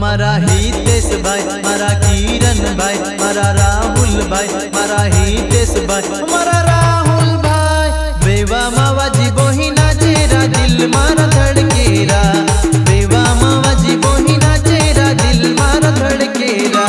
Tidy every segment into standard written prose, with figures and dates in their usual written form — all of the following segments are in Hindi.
मारा हितेश भाई, मारा किरण भाई, मारा राहुल भाई, मारा हितेश भाई, मारा राहुल भाई। बेवा मावाजी बोही नाचेरा दिल मारा धड़केरा, बेवा मावाजी बोही नाचेरा दिल मारा धड़केरा।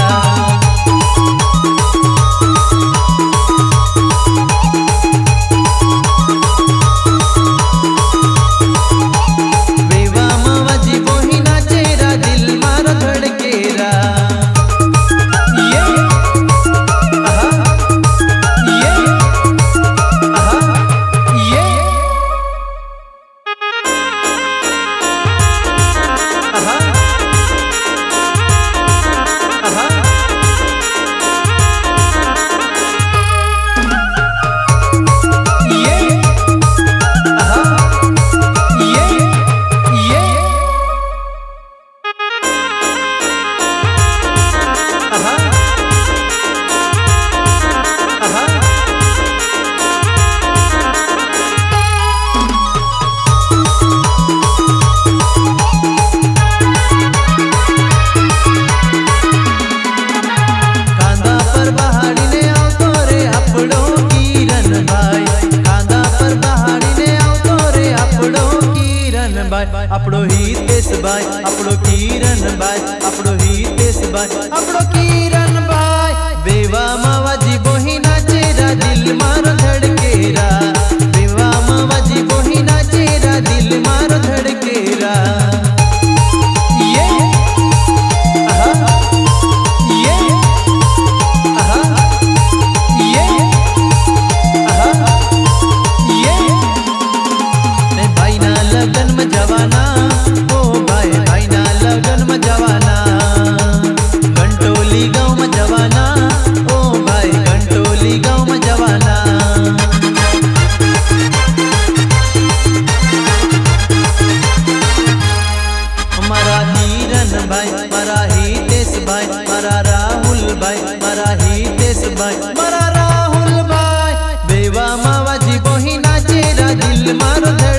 अपड़ो हितेश भाई, अपड़ो किरण भाई, अपड़ो हितेश भाई, अपड़ो किरण भाई। बेवा मावाजी बोही नाचेरा दिल मारो धड़केरा, बेवा मावाजी बोही नाचेरा दिल मारो धड़केरा। लगन में जवाना ओ भाई, भाई ना लगन में जवाना, घंटोली गाँव में जवाना ओ भाई, घंटोली गाँव में जवाना। मारा किरण भाई, मारा हितेश भाई, मारा राहुल भाई, मारा हितेश भाई, मारा राहुल भाई। बेवा मावाजी बोही नाचेरा दिल मारो